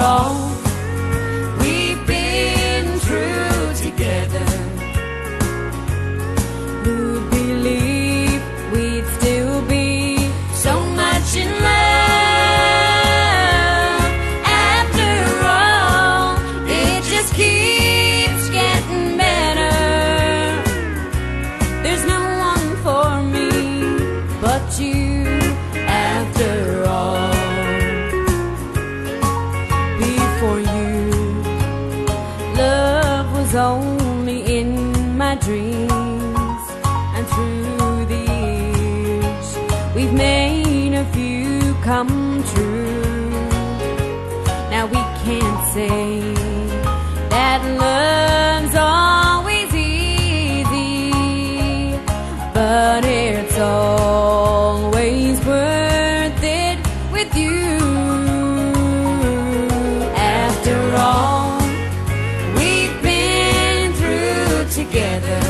all we've been through together, who'd believe we'd still be so much in love? After all, it just keeps getting better. There's no one for me but you. After all, before you, love was only in my dreams, and through the years we've made a few come true. Now we can't say that love's always easy, but it's always worth it with you. After all we've been through together,